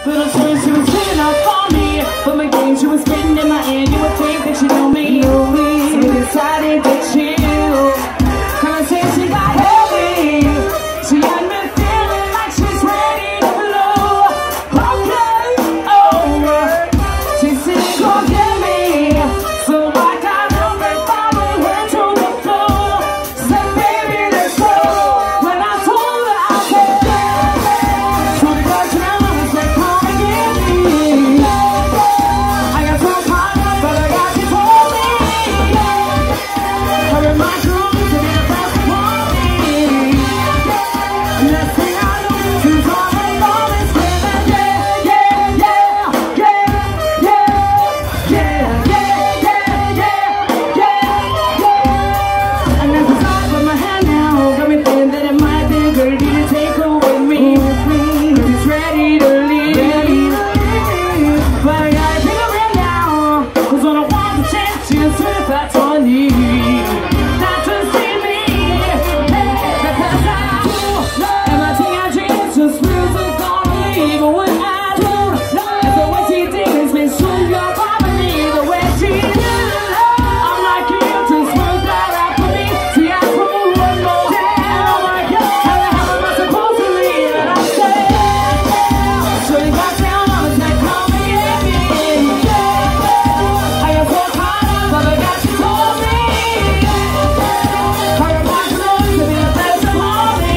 Little story, she was singing up for me. But my game she was spitting in my hand. You would think that she knew me. So we decided to chill. Conversation got heavy. She had me feeling like she's ready to blow. Okay, oh, she said, go get me. So I got up and followed her to the floor. She said, baby, let's go. When I told her, I said, yeah. So we got down and said, come and get me. I got so caught up, but I got you for me. Her and my crew to be the best for me. Next thing I know, she's on the phone and screaming, yeah, yeah, yeah, yeah, yeah, yeah, yeah, yeah, yeah, yeah. And as I start with my hand now, got me thinking that it might be a good idea to take her with me. Cause she's ready to leave. But I gotta pick her in now. Cause when I want the chance, she's really fat on me. Not to see me, because I do. Everything I dream is just music on me. But when I do, it's the way she thinks me. So you're probably the way she is. I'm like you to smooth that out for me. See, I put one more down. I'm like, yeah, how am I supposed to leave? And I say, so you got down on the neck, come and get me. I am so caught up, but I got you for me. Her and my clothes to be the best for me.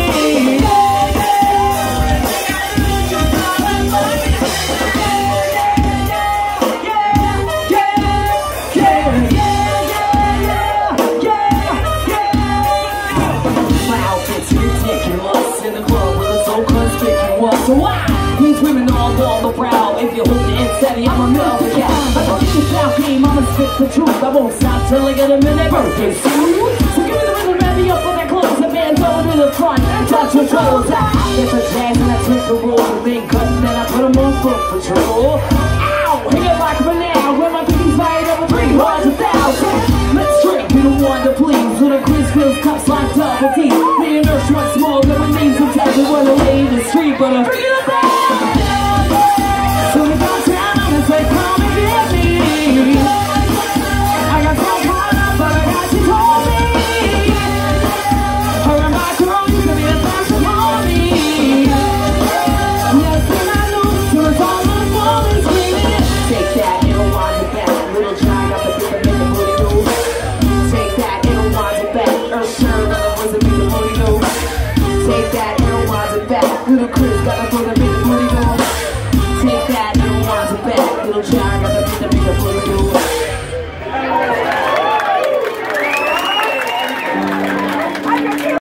My outfit's ridiculous in the club with it's so conspicuous. So why? These women all on the prowl. If you hold it in steady, I'm a mellow cat. I don't need the sound game, I'ma spit the truth. I won't stop till I get a minute birthday suit. So give me the rhythm, rev me up for that clothes. A band over to the front, touch your toes. There's a jazz and I took the roll. The big cut and then I put them on foot patrol. Ow! Hit it like me now. When my pinkies right over 300,000. Let's drink, be the one to please. With a quiz skills, cups like double teeth. Me and her short, small, never names some type of one to lay in the street. But I'm bringing it back.